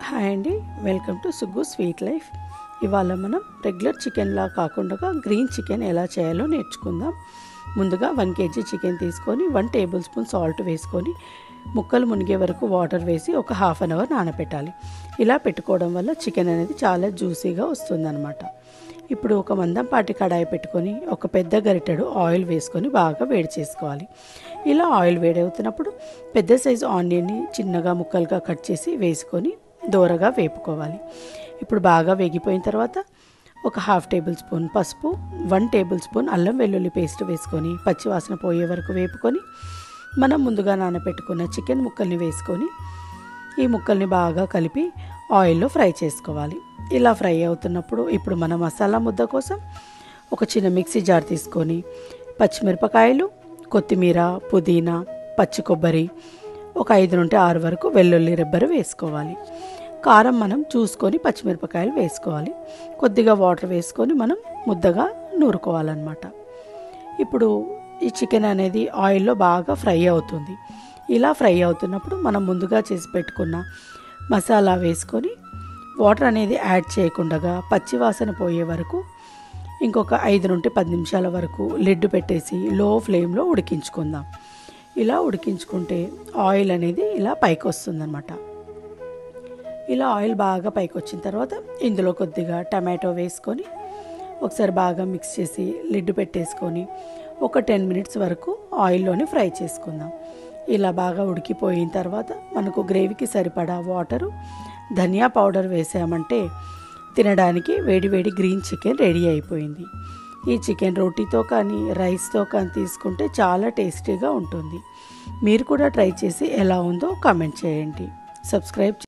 Hi అండి, welcome to Suggu sweet life. ఇవాళ మనం రెగ్యులర్ చికెన్లా కాకుండా గ్రీన్ చికెన్ ఎలా చేయాలో నేర్చుకుందాం. ముందుగా 1 kg చికెన్ తీసుకొని 1 టేబుల్ స్పూన్ సాల్ట్ వేసుకొని ముక్కలు మునిగే వరకు వాటర్ వేసి ఒక హాఫ్ అన్ అవర్ నానబెట్టాలి. ఇలా పెట్టుకోవడం వల్ల చికెన్ అనేది చాలా జ్యూసీగా వస్తుందన్నమాట. ఇప్పుడు ఒక మందంపాటి కడాయి పెట్టుకొని ఒక పెద్ద గరిటెడు ఆయిల్ వేసుకొని బాగా వేడి చేసుకోవాలి. ఇలా ఆయిల్ వేడవుతున్నప్పుడు పెద్ద సైజు ఆనియన్ని చిన్నగా ముక్కలుగా కట్ చేసి వేసుకొని దోరగా వేపుకోవాలి. ఇప్పుడు బాగా వేగిపోయిన తర్వాత ఒక హాఫ్ టేబుల్ స్పూన్ పసుపు, 1 టేబుల్ స్పూన్ అల్లం వెల్లుల్లి పేస్ట్ వేసుకొని పచ్చివాసన పోయే వరకు వేపుకొని మనం ముందుగా నానబెట్టుకున్న చికెన్ ముక్కల్ని వేసుకొని ఈ ముక్కల్ని బాగా కలిపి ఆయిల్లో ఫ్రై చేసుకోవాలి. ఇలా ఫ్రై అవుతున్నప్పుడు ఇప్పుడు మన మసాలా ముద్ద కోసం ఒక చిన్న మిక్సీ జార్ తీసుకొని పచ్చిమిరపకాయలు, కొత్తిమీర, పుదీనా, పచ్చి కొబ్బరి, ఒక 5 నుండి 6 వరకు వెల్లుల్లి రెబ్బలు వేసుకోవాలి. కారం మనం చూసుకొని పచ్చిమిరపకాయలు వేసుకోవాలి. కొద్దిగా వాటర్ వేసుకొని మనం ముద్దగా నూరుకోవాలన్నమాట. ఇప్పుడు ఈ చికెన్ అనేది ఆయిల్లో బాగా ఫ్రై అవుతుంది. ఇలా ఫ్రై అవుతున్నప్పుడు మనం ముందుగా చేసి పెట్టుకున్న మసాలా వేసుకొని వాటర్ అనేది యాడ్ చేయకుండా పచ్చివాసన పోయే వరకు ఇంకొక 5 నుండి 10 నిమిషాల వరకు లిడ్ పెట్టేసి లో ఫ్లేమ్లో ఉడికించుకుందాం. ఇలా ఉడికించుకుంటే ఆయిల్ అనేది ఇలా పైకి వస్తుందన్నమాట. ఇలా ఆయిల్ బాగా పైకి వచ్చిన తర్వాత ఇందులో కొద్దిగా టమాటో వేసుకొని ఒకసారి బాగా మిక్స్ చేసి లిడ్ పెట్టేసుకొని ఒక 10 మినిట్స్ వరకు ఆయిల్లోనే ఫ్రై చేసుకుందాం. ఇలా బాగా ఉడికిపోయిన తర్వాత మనకు గ్రేవీకి సరిపడా వాటరు, ధనియా పౌడర్ వేసామంటే తినడానికి వేడి గ్రీన్ చికెన్ రెడీ అయిపోయింది. ఈ చికెన్ రోటీతో కానీ రైస్తో కానీ తీసుకుంటే చాలా టేస్టీగా ఉంటుంది. మీరు కూడా ట్రై చేసి ఎలా ఉందో కామెంట్ చేయండి. సబ్స్క్రైబ్